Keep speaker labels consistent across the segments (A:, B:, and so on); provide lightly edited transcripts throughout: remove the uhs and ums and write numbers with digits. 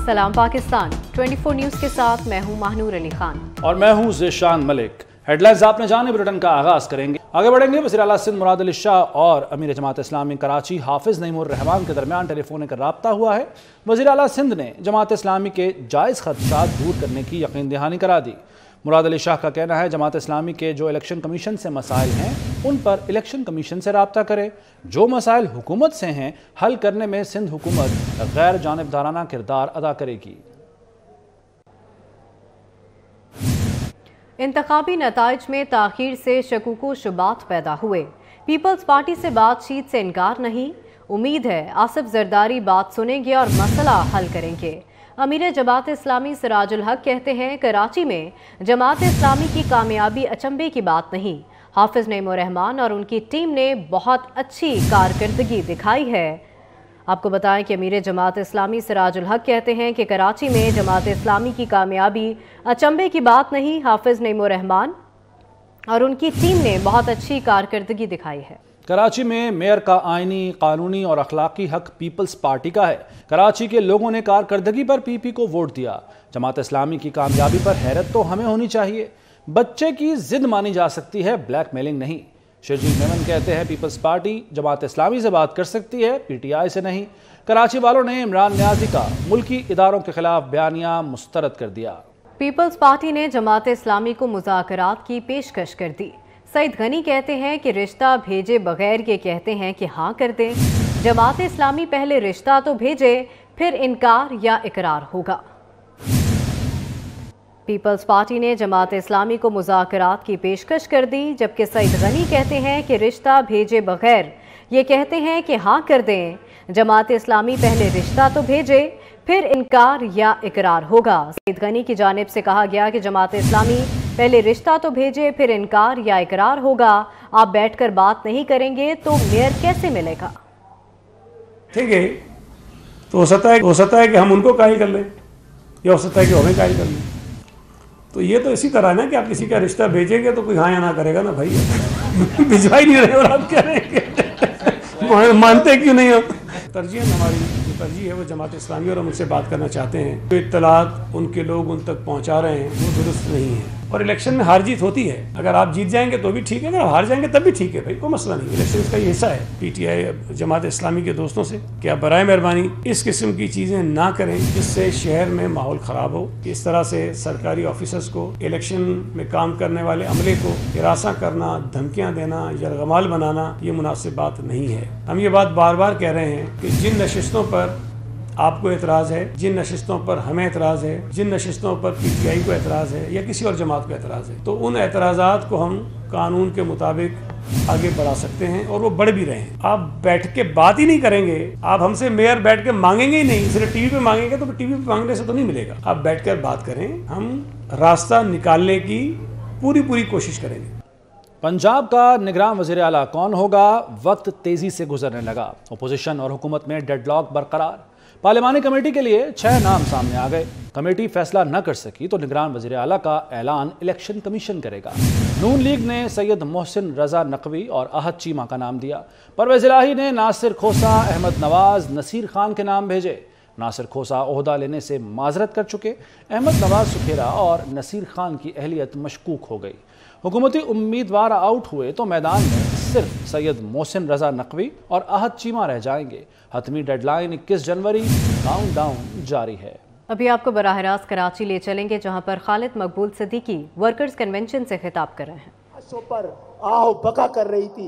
A: सलाम पाकिस्तान 24 न्यूज़ के साथ मैं हूं महानूर अली खान
B: और मैं हूं ज़ीशान मलिक। हेडलाइंस आपने जाने, बुलेटिन का आगाज करेंगे। आगे बढ़ेंगे। वज़ीर आला सिंध मुराद अली शाह और अमीर जमात इस्लामी कराची हाफिज नईमुर रहमान के दरमियान टेलीफोनिक राब्ता हुआ है। वज़ीर आला सिंध ने जमात इस्लामी के जायज़ खदशात दूर करने की यकीन दहानी करा दी। मुराद अली शाह का कहना है जमात इस्लामी के जो इलेक्शन कमीशन से मसाइल हैं उन पर इलेक्शन कमीशन से राब्ता करे, जो मसाइल हुकूमत से हैं हल करने में सिंध हुकूमत गैर जानिबदाराना किरदार अदा करेगी।
A: इंतखाबी नताइज में ताख़ीर से शकूको शुबात पैदा हुए। पीपल्स पार्टी से बातचीत से इनकार नहीं। उम्मीद है आसिफ जरदारी बात सुनेंगे और मसला हल करेंगे। अमीर जमात इस्लामी सिराजुल हक कहते हैं कराची में जमात इस्लामी की कामयाबी अचंभे की बात नहीं। हाफिज नईमुर रहमान और उनकी टीम ने बहुत अच्छी कारकर्दगी दिखाई है। आपको बताएं कि अमीर जमात इस्लामी सिराजुल हक कहते हैं कि कराची में जमात इस्लामी की कामयाबी अचंभे की बात नहीं। हाफिज नईमुर रहमान और उनकी टीम ने बहुत अच्छी कारकर्दगी दिखाई है।
B: कराची में मेयर का आईनी, कानूनी और अखलाकी हक पीपल्स पार्टी का है। कराची के लोगों ने कारकर्दगी पर पीपी को वोट दिया। जमात इस्लामी की कामयाबी पर हैरत तो हमें होनी चाहिए। बच्चे की जिद मानी जा सकती है, ब्लैकमेलिंग नहीं। शर्जील मेमन कहते हैं पीपल्स पार्टी जमात इस्लामी से बात कर सकती है, पीटीआई से नहीं। कराची वालों ने इमरान नियाजी का मुल्की इदारों के खिलाफ बयानिया मुस्तरद कर दिया।
A: पीपल्स पार्टी ने जमात इस्लामी को मुज़ाकरात की पेशकश कर दी। सईद गनी कहते हैं कि रिश्ता भेजे बगैर ये कहते हैं कि हाँ कर दें। जमात इस्लामी पहले रिश्ता तो भेजे, फिर इनकार या इकरार होगा। पीपल्स पार्टी ने जमात इस्लामी को मुज़ाकरात की पेशकश कर दी, जबकि सईद गनी कहते हैं कि रिश्ता भेजे बगैर ये कहते हैं कि हाँ कर दें। जमात इस्लामी पहले रिश्ता तो भेजे, फिर इनकार या इकरार होगा। सईद गनी की जानिब से कहा गया कि जमात इस्लामी पहले रिश्ता तो भेजे, फिर इनकार या इकरार होगा। आप बैठकर बात नहीं करेंगे तो मेयर कैसे मिलेगा?
C: ठीक है, तो हो सकता है कि हम उनको कायल कर लें या हो सकता है कि हमें कायल कर लें। तो ये तो इसी तरह है ना कि आप किसी का रिश्ता भेजेंगे तो कोई हाँ या ना करेगा ना भाई। भिजवा ही नहीं रहे और आप कह रहे हैं मानते क्यों नहीं हो? तरजीह हमारी जो तरजीह है वो जमात इस्लामी और हम उनसे बात करना चाहते हैं। जो इत्तलात उनके लोग उन तक पहुंचा रहे हैं वो दुरुस्त नहीं है। और इलेक्शन में हार जीत होती है। अगर आप जीत जाएंगे तो भी ठीक है, अगर हार जाएंगे तब भी ठीक है भाई, कोई मसला नहीं। इलेक्शन का ये हिस्सा है। पीटीआई जमात इस्लामी के दोस्तों से कि आप बराए मेहरबानी इस किस्म की चीज़ें ना करें जिससे शहर में माहौल ख़राब हो। इस तरह से सरकारी ऑफिसर्स को, इलेक्शन में काम करने वाले अमले को हिरासा करना, धमकियाँ देना, यरगमाल बनाना ये मुनासिब बात नहीं है। हम ये बात बार बार कह रहे हैं कि जिन नशिस्तों पर आपको एतराज़ है, जिन नशिस्तों पर हमें एतराज़ है, जिन नशिस्तों पर पीटीआई को एतराज़ है या किसी और जमात को एतराज़ है, तो उन एतराज़ात को हम कानून के मुताबिक आगे बढ़ा सकते हैं और वो बढ़ भी रहे हैं। आप बैठ के बात ही नहीं करेंगे, आप हमसे मेयर बैठ के मांगेंगे ही नहीं, सिर्फ टीवी पे मांगेंगे तो टीवी पे मांगने से तो नहीं मिलेगा। आप बैठ कर बात करें, हम रास्ता निकालने की पूरी कोशिश करेंगे।
B: पंजाब का निगरान वज़ीर आला कौन होगा? वक्त तेजी से गुजरने लगा। अपोजिशन और हुकूमत में डेडलॉक बरकरार। पार्लिमानी कमेटी के लिए 6 नाम सामने आ गए। कमेटी फैसला न कर सकी तो निगरान वज़ीर आला का ऐलान इलेक्शन कमीशन करेगा। नून लीग ने सैयद मोहसिन रजा नकवी और अहद चीमा का नाम दिया। परवेज़ इलाही ने नासिर खोसा, अहमद नवाज, नसीर खान के नाम भेजे। नासिर खोसा ओहदा लेने से माजरत कर चुके। अहमद नवाज सुखेरा और नसीर खान की अहलियत मशकूक हो गई। हुकूमती उम्मीदवार आउट हुए तो मैदान में सिर्फ सैयद मोहसिन रजा नकवी और अहद चीमा रह जाएंगे। हतमी डेडलाइन 21 जनवरी, काउंटडाउन जारी है।
A: अभी आपको बराह रास्त कराची ले चलेंगे जहां पर खालिद मकबूल सिद्दीकी वर्कर्स कन्वेंशन से खिताब कर रहे हैं।
D: पर आओ बका कर रही थी।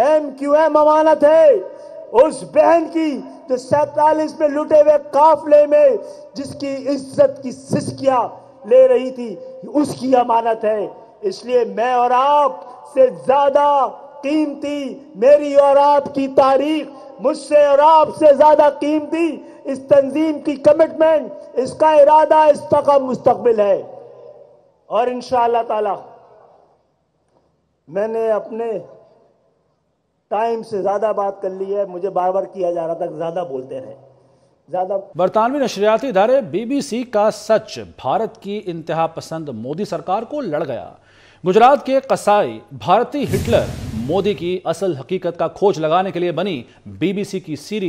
D: MQM अमानत है उस बहन की जो 47 में लुटे हुए काफले में जिसकी इज्जत की सिसकियां ले रही थी, उसकी अमानत है। इसलिए मैं और आप से ज्यादा कीमती मेरी और आपकी तारीख, मुझसे और आपसे ज्यादा कीमती इस तंजीम की कमिटमेंट, इसका इरादा, इसका मुस्तकबिल है। और इंशाअल्लाह ताला मैंने अपने टाइम से ज्यादा बात कर ली है। मुझे बार बार किया जा रहा था ज्यादा बोलते रहे, ज्यादा।
B: बरतानवी नशरियाती इदारे BBC का सच भारत की इंतहा पसंद मोदी सरकार को लड़ गया। गुजरात के कसाई भारतीय हिटलर मोदी की असल हकीकत का खोज लगाने के लिए बनी BBC की series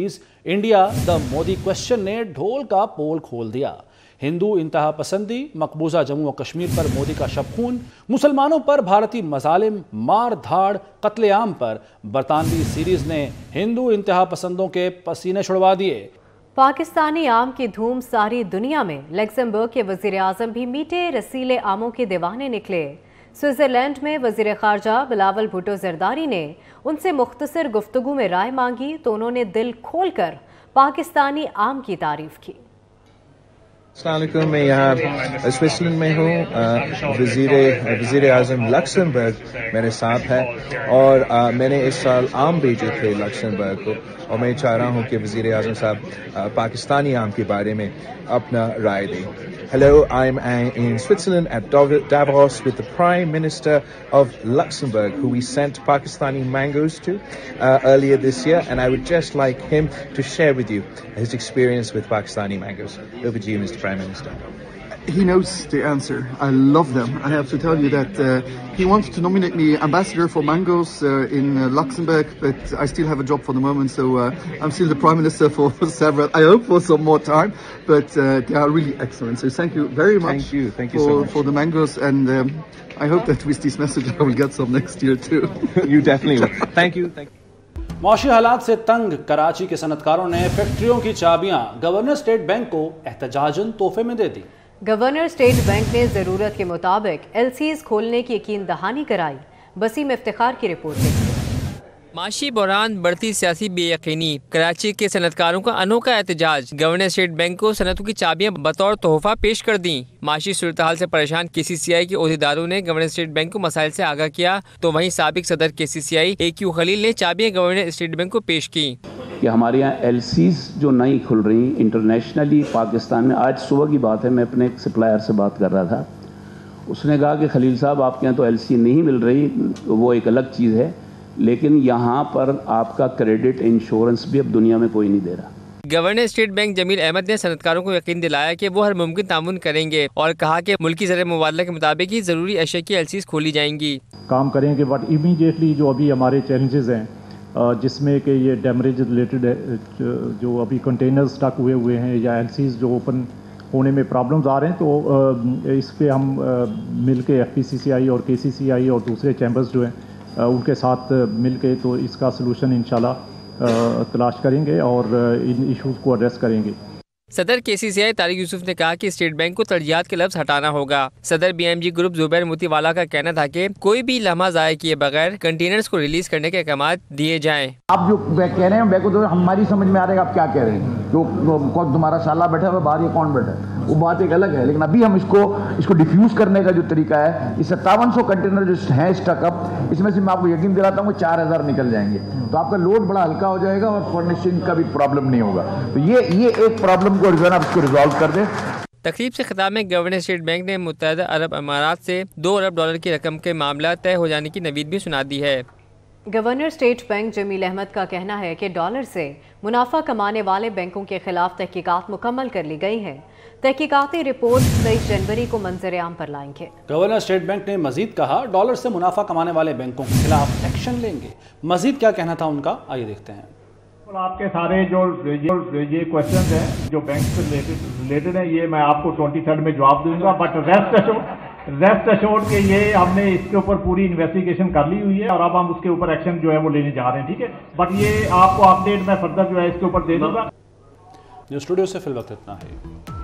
B: India the Modi question ने ढोल का पोल खोल दिया। हिंदू इंतहा पसंदी, मकबूजा जम्मू और कश्मीर पर मोदी का शबखून, मुसलमानों पर भारतीय मजालिम, मार धाड़, कत्लेआम पर बरतानवी सीरीज ने हिंदू इंतहा पसंदों के पसीने छुड़वा दिए।
A: पाकिस्तानी आम की धूम सारी दुनिया में। लक्समबर्ग के वजीर आजम भी मीठे रसीले आमों के दीवाने निकले। स्विट्जरलैंड में वजीर खारजा बिलावल भुट्टो जरदारी ने उनसे मुख्तसर गुफ्तगू में राय मांगी तो उन्होंने दिल खोलकर पाकिस्तानी आम की तारीफ की।
E: अस्सलामुअलैकुम, मैं यहाँ स्विट्जरलैंड में हूँ। वज़ीर आज़म लक्समबर्ग मेरे साथ है और मैंने इस साल आम भेजे थे लक्समबर्ग को और मैं चाह रहा हूँ कि वज़ीर आज़म साहब पाकिस्तानी आम के बारे में अपना राय दें। Hello, I'm in Switzerland at Davos with the Prime Minister of Luxembourg, who we sent Pakistani mangoes to earlier this year, and I would just like him to share with you his experience with Pakistani mangoes. Over to you, Mr. Prime Minister.
F: He knows the answer. I love them. I have to tell you that he wants to nominate me ambassador for mangoes in Luxembourg, but I still have a job for the moment, so I'm still the Prime Minister for several, I hope for some more time, but they are really excellent. So thank you very much.
E: Thank you so much.
F: For the mangoes, and I hope that with this message I will get some next year too.
E: You definitely will. Thank you.
B: मौशी हालात से तंग कराची के सनतकारों ने फैक्ट्रियों की चाबियां governor State bank को एहतजाजन तोहफे में दे दी।
A: गवर्नर स्टेट बैंक ने जरूरत के मुताबिक एलसीज खोलने की यकीन दहानी कराई। वसीम इफ्तिखार की रिपोर्ट देखिए।
G: माशी बहरान, बढ़ती सियासी बेयकीनी, कराची के सनतकारों का अनोखा एहतजाज। गवर्नर स्टेट बैंक को सनतों की चाबियां बतौर तोहफा पेश कर दी। माशी सूरत-ए-हाल से परेशान केसीसीआई के ओहदेदारों ने गवर्नर स्टेट बैंक को मसाइल से आगाह किया, तो वहीं साबिक सदर केसीसीआई AQ खलील ने चाबियां गवर्नर स्टेट बैंक को पेश की।
H: कि हमारे यहाँ एलसीज जो नई खुल रही इंटरनेशनली पाकिस्तान में। आज सुबह की बात है, मैं अपने एक सप्लायर से बात कर रहा था, उसने कहा कि खलील साहब आपके यहाँ तो एलसी नहीं मिल रही, वो एक अलग चीज़ है, लेकिन यहाँ पर आपका क्रेडिट इंश्योरेंस भी अब दुनिया में कोई नहीं दे रहा।
G: Governor State Bank Jameel Ahmad ने सनतकारों को यकीन दिलाया कि वो हर मुमकिन ताउन करेंगे और कहा कि मुल्की ज़र मुबादला के मुताबिक ही ज़रूरी अशिया की एलसीज खोली जाएंगी।
I: काम करेंगे, बट इमीडिएटली जो अभी हमारे चैलेंजेस हैं जिसमें कि ये डैमरेज रिलेटेड जो अभी कंटेनर स्टक हुए हैं या एलसीज जो ओपन होने में प्रॉब्लम्स आ रहे हैं, तो इस पर हम मिल के FPCCI और KCCI और दूसरे चैम्बर्स जो हैं उनके साथ मिल के तो इसका सलूशन इंशाल्लाह तलाश करेंगे और इन इश्यूज़ को एड्रेस करेंगे।
G: सदर KCCI तारिक यूसुफ ने कहा कि स्टेट बैंक को तरजीहात के लफ्ज हटाना होगा। सदर BMG ग्रुप जुबैर मोतीवाला का कहना था कि कोई भी लम्हा ज़ाया किए बगैर कंटेनर्स को रिलीज करने के अहकाम दिए जाएं।
J: आप जो कह रहे हैं बैको तो हमारी समझ में आ रहा है आप क्या कह रहे हैं। जो तुम्हारा साला बैठा है बाहर, ये कौन बैठा है, वो बात एक अलग है, लेकिन अभी हम इसको डिफ्यूज करने का जो तरीका है, इस 5700 कंटेनर जो हैं स्टकअप, इसमें से मैं आपको यकीन दिलाता हूँ 4000 निकल जाएंगे, तो आपका लोड बड़ा हल्का हो जाएगा और फर्निशिंग का भी प्रॉब्लम नहीं होगा। तो ये एक प्रॉब्लम को आप इसको रिजॉल्व कर दें।
G: तकरीब से खिताब में गवर्नर स्टेट बैंक ने मुत्तहदा अरब अमारात से $2 अरब की रकम के मामला तय हो जाने की नवीद भी सुना दी है।
A: Governor State Bank Jameel Ahmad का कहना है कि डॉलर से मुनाफा कमाने वाले बैंकों के खिलाफ तहकीकात मुकम्मल कर ली गई हैं। तहकीकाती रिपोर्ट 23 जनवरी को मंजर आम पर लाएंगे।
B: गवर्नर स्टेट बैंक ने मजीद कहा, डॉलर से मुनाफा कमाने वाले बैंकों के खिलाफ एक्शन लेंगे। मजीद क्या कहना था उनका, आइए देखते हैं।
K: आपके सारे जो ये क्वेश्चन हैं जो बैंक से रिलेटेड है, ये मैं आपको 23 में जवाब दूंगा, बट रेस्ट अश्योर्ड के ये हमने इसके ऊपर पूरी इन्वेस्टिगेशन कर ली हुई है और अब हम उसके ऊपर एक्शन जो है वो लेने जा रहे हैं, ठीक है। बट ये आपको अपडेट मैं फर्दर जो है इसके ऊपर दे दूंगा।
B: न्यूज़ स्टूडियो से फिल वक्त इतना है।